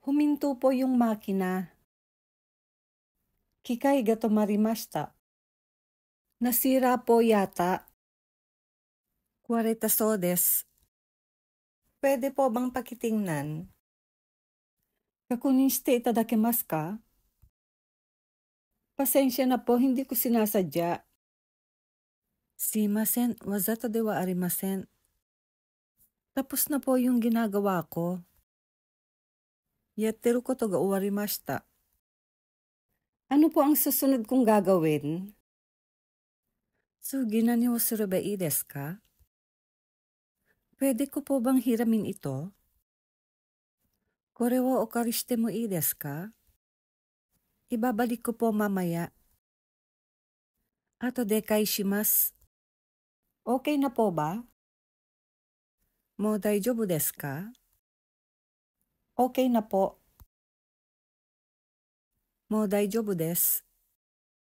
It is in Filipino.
Huminto po yung makina. Kikai ga tomarimashita. Nasira po yata. 壊れたそうです. Pwede po bang pakitingnan? Kakunin shite itadakimasu ka? Pasensya na po, hindi ko sinasadya. Sumimasen, wazato de wa arimasen. Tapos na po yung ginagawa ko. Yatteru koto ga owarimashita. Ano po ang susunod kong gagawin? Sugi nani wo sureba ii desu ka? Pwede ko po bang hiramin ito? Kore wo okari shite mo ii desu ka? Ibabalik ko po mamaya. Ato de kaishimasu. Okay na po ba? Mo daijoubu desu ka? Okay na po. Mo daijoubu desu.